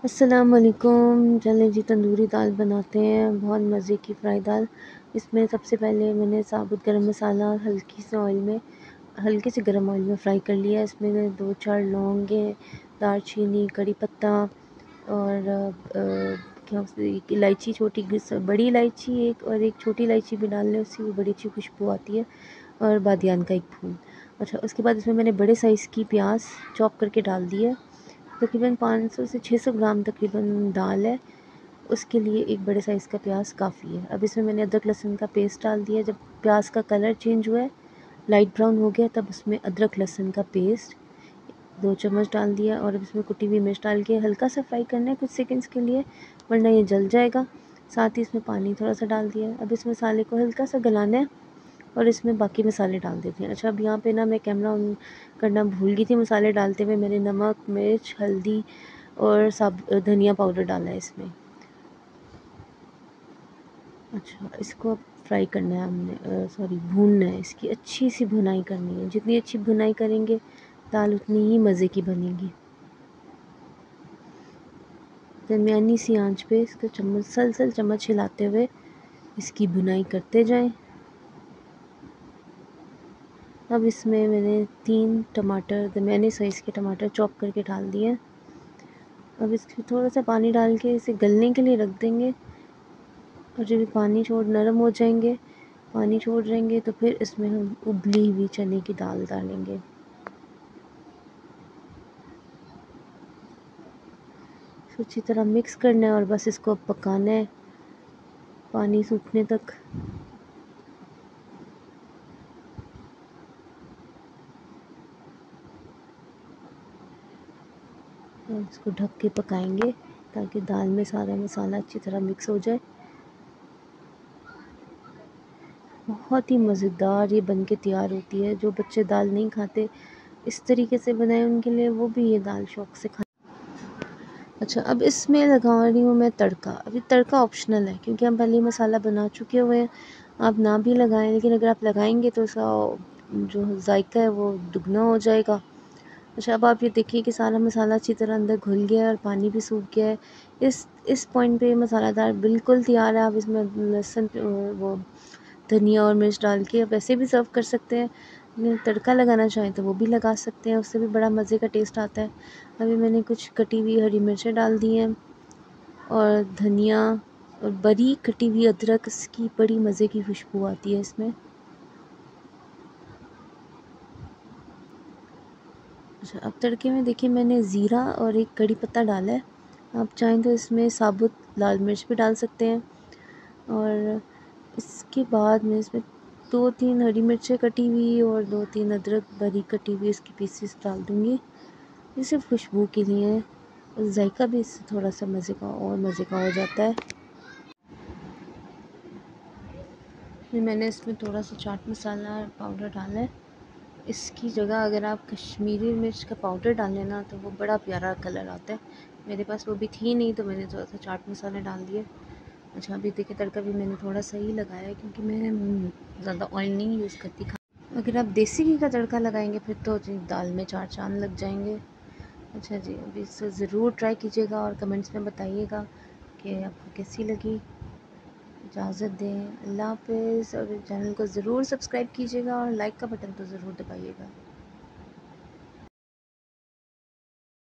अस्सलाम वालेकुम। चलें जी तंदूरी दाल बनाते हैं, बहुत मज़े की फ्राई दाल। इसमें सबसे पहले मैंने साबुत गरम मसाला हल्के से गरम ऑयल में फ्राई कर लिया। इसमें 2-4 लौंगे, दालचीनी, कड़ी पत्ता और क्या एक इलायची, बड़ी इलायची एक, और एक छोटी इलायची भी डाल लें, उससे भी बड़ी अच्छी खुशबू आती है, और बादियान का एक फूल। अच्छा, उसके बाद इसमें मैंने बड़े साइज़ की प्याज चॉप करके डाल दी है। तकरीबन 500 से 600 ग्राम तकरीबन दाल है, उसके लिए एक बड़े साइज़ का प्याज काफ़ी है। अब इसमें मैंने अदरक लहसुन का पेस्ट डाल दिया। जब प्याज का कलर चेंज हुआ है, लाइट ब्राउन हो गया, तब उसमें अदरक लहसुन का पेस्ट 2 चम्मच डाल दिया, और अब इसमें कुटी हुई मिर्च डाल के हल्का सा फ्राई करना है कुछ सेकंड्स के लिए, वरना ये जल जाएगा। साथ ही इसमें पानी थोड़ा सा डाल दिया। अब इस मसाले को हल्का सा गलाना है और इसमें बाकी मसाले डाल देते हैं। अच्छा, अब यहाँ पे ना मैं कैमरा ऑन करना भूल गई थी। मसाले डालते हुए मैंने नमक, मिर्च, हल्दी और धनिया पाउडर डाला है इसमें। अच्छा, इसको अब फ्राई करना है हमने, भूनना है। इसकी अच्छी सी भुनाई करनी है। जितनी अच्छी भुनाई करेंगे दाल उतनी ही मज़े की बनेगी। दरमियानी सी आंच पे इसको सलसल चम्मच हिलाते हुए इसकी भुनाई करते जाएं। अब इसमें मैंने 3 टमाटर, दरमियाने साइज़ के टमाटर चॉप करके डाल दिए। अब इसमें थोड़ा सा पानी डाल के इसे गलने के लिए रख देंगे, और जब ये नरम हो जाएंगे, पानी छोड़ देंगे, तो फिर इसमें हम उबली हुई चने की दाल डालेंगे। अच्छी तरह मिक्स करना है और बस इसको अब पकाना है पानी सूखने तक। और इसको ढक के पकाएंगे ताकि दाल में सारा मसाला अच्छी तरह मिक्स हो जाए। बहुत ही मज़ेदार ये बन के तैयार होती है। जो बच्चे दाल नहीं खाते, इस तरीके से बनाए उनके लिए, वो भी ये दाल शौक़ से खा। अच्छा, अब इसमें लगा रही हूँ मैं तड़का। अभी तड़का ऑप्शनल है क्योंकि हम पहले मसाला बना चुके हुए हैं। आप ना भी लगाएं, लेकिन अगर आप लगाएंगे तो उसका जो जायका है वो दुगना हो जाएगा। अच्छा, अब आप ये देखिए कि सारा मसाला अच्छी तरह अंदर घुल गया है और पानी भी सूख गया है। इस पॉइंट पे मसालेदार बिल्कुल तैयार है। आप इसमें लहसुन, वो धनिया और मिर्च डाल के आप ऐसे भी सर्व कर सकते हैं। तड़का लगाना चाहें तो वो भी लगा सकते हैं, उससे भी बड़ा मज़े का टेस्ट आता है। अभी मैंने कुछ कटी हुई हरी मिर्चें डाल दी हैं, और धनिया, और बारीक कटी हुई अदरक, इसकी बड़ी मज़े की खुशबू आती है इसमें। अच्छा, अब तड़के में देखिए मैंने ज़ीरा और एक कड़ी पत्ता डाला है। आप चाहें तो इसमें साबुत लाल मिर्च भी डाल सकते हैं, और इसके बाद मैं इसमें 2-3 हरी मिर्चें कटी हुई और 2-3 अदरक बारीक कटी हुई इसकी पीसेस डाल दूँगी। ये सिर्फ खुशबू के लिए है, और जायका भी इससे थोड़ा सा मज़े का हो जाता है। फिर मैंने इसमें थोड़ा सा चाट मसाला पाउडर डाला है। इसकी जगह अगर आप कश्मीरी मिर्च का पाउडर डालें ना, तो वो बड़ा प्यारा कलर आता है। मेरे पास वो भी थी नहीं, तो मैंने थोड़ा सा चाट मसाला डाल दिया। अच्छा, अभी देखिए तड़का भी मैंने थोड़ा सा ही लगाया है क्योंकि मैं ज़्यादा ऑयल नहीं यूज़ करती। अगर आप देसी घी का तड़का लगाएंगे फिर तो जी दाल में 4 चाँद लग जाएंगे। अच्छा जी, अभी इसे ज़रूर ट्राई कीजिएगा और कमेंट्स में बताइएगा कि आपको कैसी लगी। इजाज़त दें, अल्लाह हाफ़िज़। और चैनल को ज़रूर सब्सक्राइब कीजिएगा और लाइक का बटन तो ज़रूर दबाइएगा।